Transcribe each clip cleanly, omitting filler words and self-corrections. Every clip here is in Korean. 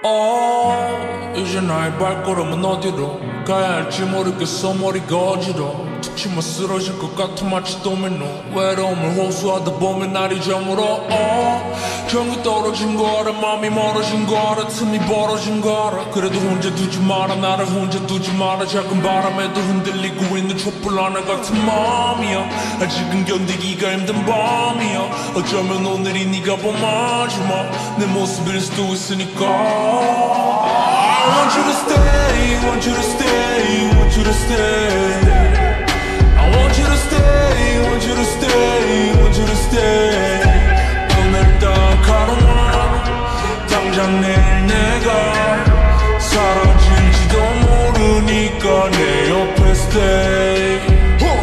이제 나의 발걸음은 어디로 가야 할지 모르겠어. 머리가 어지러워. 특히만 쓰러질 것 같아 마치 도미노. 외로움을 호소하다 보면 날이 저물어. 경이 떨어진 거 알아. 맘이 멀어진 거 알아. 틈이 벌어진 거 알아. 그래도 혼자 두지 마라. 나를 혼자 두지 마라. 작은 바람에도 흔들리고 있는 촛불 하나 같은 마음이야. 아직은 견디기가 힘든 밤이야. 어쩌면 오늘이 네가 본 마지막 내 모습일 수도 있으니까. I want you to stay, want you to stay, want you to stay. I want you to stay, want you to stay, want you to stay. 오늘 딱 하루만 당장 내일 내가 사라질지도 모르니까 내 옆에 stay.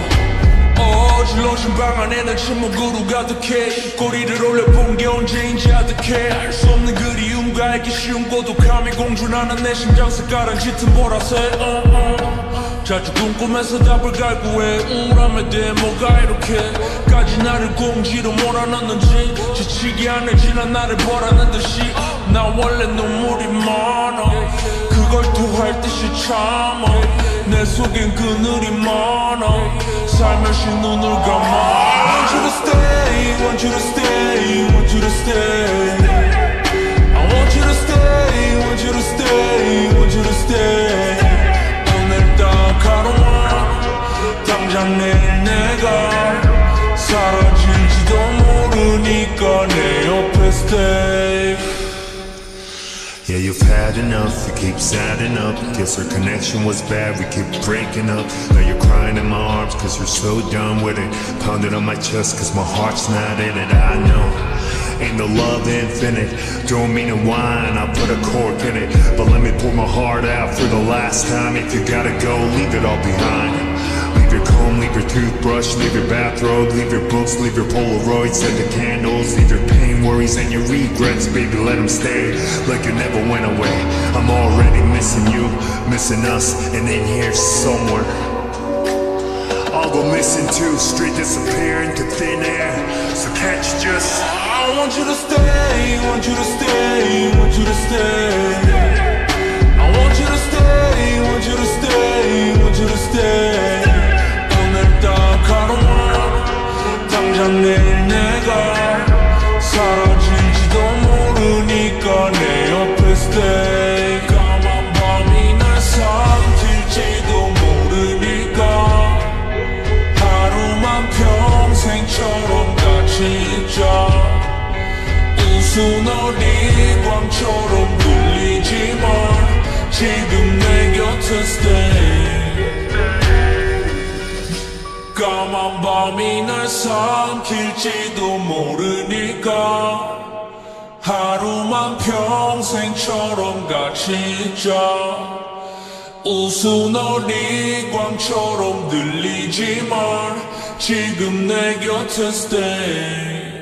어질러진 방 안에는 침묵으로 가득해. 꼬리를 올려본 게 언제인지 아득해. 알 수 없는 그리움과 알기 쉬운 고독함이 공존하는 내 심장 색깔은 짙은 보라색. 자주 꿈꾸면서 답을 갈구해. 우울함에 대해 뭐가 이렇게까지 나를 공지로 몰아넣는지 지치기 안해 지난 나를 보라는 듯이. 나 원래 눈물이 많아. 그걸 토할 듯이 참아. 내 속엔 그늘이 많아. 살며시 눈을 감아. I want you to stay, want you to stay, want you to stay. I want you to stay, want you to stay, want you to stay. 오늘 딱 하루만 당장 내일 내가 사라질지도 모르니까 내 옆에 stay. Yeah, you've had enough, you keep adding up. Guess our connection was bad, we keep breaking up. Now you're crying in my arms cause you're so done with it. Pounding on my chest cause my heart's not in it. I know, ain't no love infinite. Don't mean to whine, I'll put a cork in it. But let me pour my heart out for the last time. If you gotta go, leave it all behind. Leave your comb, leave your toothbrush, leave your bathrobe, leave your books, leave your Polaroids and the candles. Leave your pain, worries and your regrets, baby, let them stay. Like you never went away. I'm already missing you, missing us, and in here somewhere I'll go missing too, straight disappear into thin air. So can't you just I want you to stay, want you to stay, want you to stay. I want you to stay, want you to stay, want you to stay. 오늘 딱 하루만 당장 내일 내가 사라질지도 모르니까 내 옆에 stay. 까만 밤이 날 삼킬지도 모르니까 하루만 평생처럼 같이 있자. 우스운 어린 광처럼 들리지만 지금 내 곁에 stay. 까만 밤이 날 삼킬지도 모르니까 하루만 평생처럼 같이 있자. 우스운 어린 광처럼 들리지만 지금 내 곁에 stay.